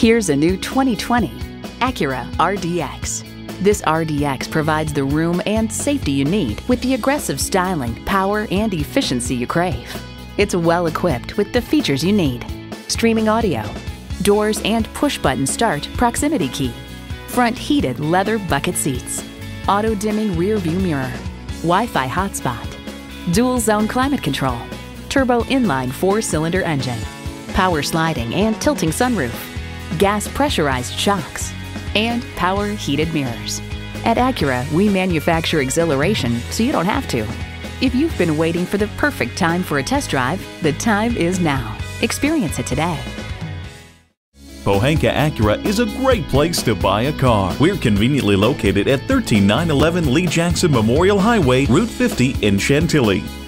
Here's a new 2020 Acura RDX. This RDX provides the room and safety you need with the aggressive styling, power, and efficiency you crave. It's well equipped with the features you need: streaming audio, doors and push-button start proximity key, front heated leather bucket seats, auto-dimming rear view mirror, Wi-Fi hotspot, dual zone climate control, turbo inline 4-cylinder engine, power sliding and tilting sunroof, gas pressurized shocks, and power heated mirrors. At Acura, we manufacture exhilaration so you don't have to. If you've been waiting for the perfect time for a test drive, the time is now. Experience it today. Pohanka Acura is a great place to buy a car. We're conveniently located at 13911 Lee Jackson Memorial Highway, Route 50 in Chantilly.